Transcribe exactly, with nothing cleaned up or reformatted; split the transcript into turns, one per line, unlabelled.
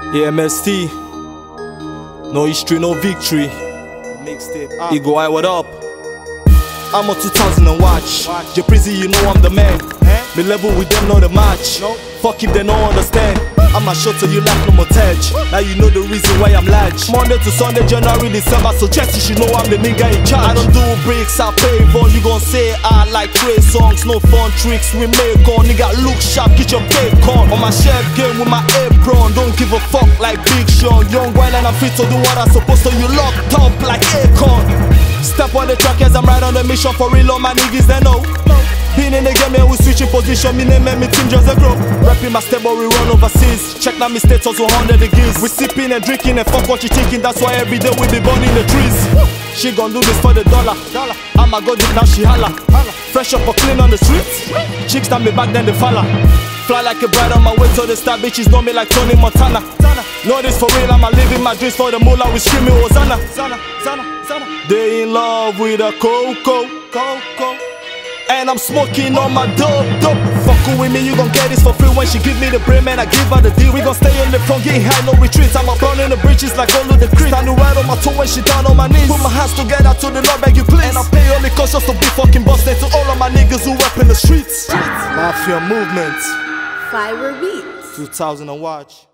A M S T, no history, no victory.
Mixtape.
Ego, I what up? I'm a two thousand and watch. J Prizzy, you know I'm the man.
Eh?
Me level with them, know the match.
No.
Fuck if they don't understand. I'm a shot till you like no montage. Now you know the reason why I'm large. Monday to Sunday, January, December. So just you should know I'm the nigga in charge. I don't do bricks, I pay for. You gon' say I like three songs, no fun tricks we make on. Nigga look sharp, get your bacon. On my chef game with my apron. Don't give a fuck like Big Sean. Young while and I'm fit to do what I'm supposed to. You locked up like Akon. Step on the track as I'm right on the mission. For real, all my niggas they know. Been in the game and we switching position. Me name and me team just a grow. Rapping my step but we run overseas. Check now me status one hundred degrees. We sipping and drinking and fuck what you thinking. That's why every day we be burning the trees. She gon' do this for the dollar. I'ma go deep now she holla. Fresh up or clean on the streets. Chicks that me back then they follow. Fly like a bride on my way to the star. Bitches know me like Tony Montana. Know this for real, I'ma living my dreams for the moolah. We screaming Hosanna. They in love with a coco, coco. And I'm smoking on my dope, dope. Fuckin' with me, you gon' get this for free. When she give me the brain, man, I give her the deal. We gon' stay on the front, getting high, no retreats. I'm up burning the bridges like all of the creek. Standing right on my toe when she down on my knees. Put my hands together to the Lord, beg you please. And I pay only cause just to be fucking busted. To all of my niggas who rap in the streets. Mafia movement.
Fiber Beats.
two thousand and watch.